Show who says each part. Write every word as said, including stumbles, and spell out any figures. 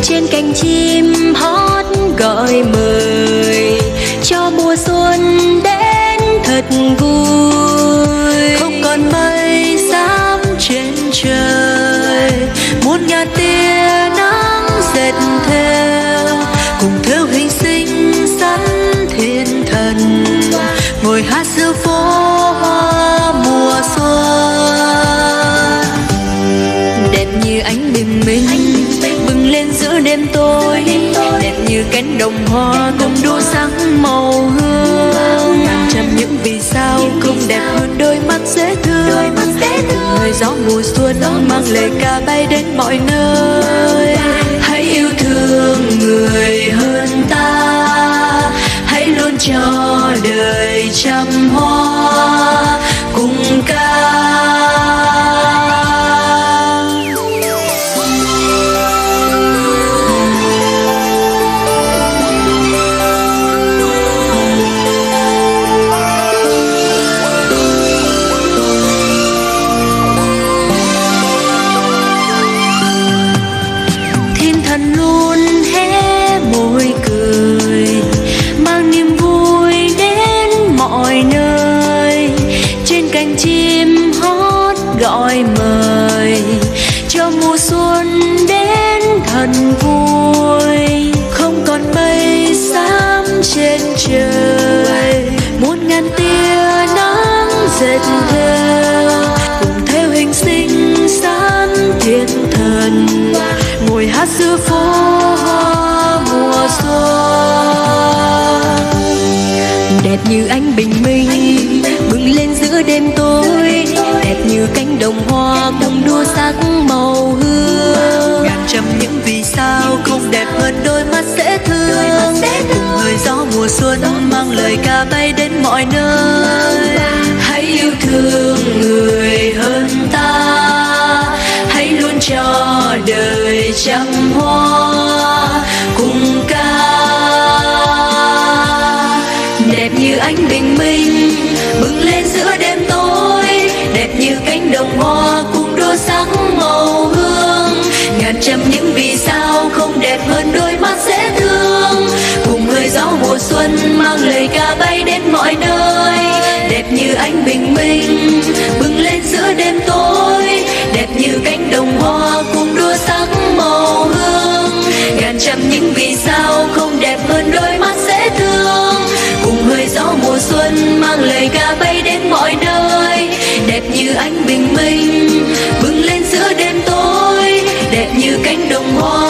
Speaker 1: trên cành chim hót gọi mời cho mùa xuân đến thật vui. Không còn mây xám trên trời, muôn ngàn tia nắng dệt theo, cùng theo hình sinh xắn thiên thần ngồi hát giữa phố hoa mùa xuân. Đẹp như ánh bình minh bừng lên giữa đêm tối, đẹp như cánh đồng hoa cùng đua sáng màu hương. Trăm những vì sao không đẹp hơn đôi mắt dễ thương, người gió mùa xuân mang lời ca bay đến mọi nơi. Hãy yêu thương người hơn ta, hãy luôn cho đời trăm hoa cùng ca. Chim hót gọi mời cho mùa xuân đến thật vui. Không còn mây xám trên trời, muôn ngàn tia nắng dệt theo, cùng theo hình sinh xám thiên thần ngồi hát giữa phố hoa mùa xuân. Đẹp như ánh bình minh bừng lên giữa đêm tối, đẹp như cánh đồng hoa cùng đua sắc màu hương. Ngàn trăm những vì sao không đẹp hơn đôi mắt dễ thương, cùng hơi gió mùa xuân mang lời ca bay đến mọi nơi. Hãy yêu thương người hơn ta, hãy luôn cho đời trăm hoa cùng ca. Đẹp như ánh bình minh bừng lên giữa đêm tối, đẹp như cánh đồng hoa cùng đua sắc màu hương. Ngàn trăm những vì sao không đẹp hơn đôi mắt dễ thương, cùng hơi gió mùa xuân mang lời ca bay đến mọi nơi. Đẹp như ánh bình minh bừng lên giữa đêm tối, đẹp như cánh đồng hoa cùng đua sắc màu hương. Ngàn trăm những vì sao không đẹp hơn đôi mắt dễ thương, cùng hơi gió mùa xuân mang lời ca bay đến mọi nơi. Đẹp như ánh bình minh bừng lên giữa đêm tối, đẹp như cánh đồng hoa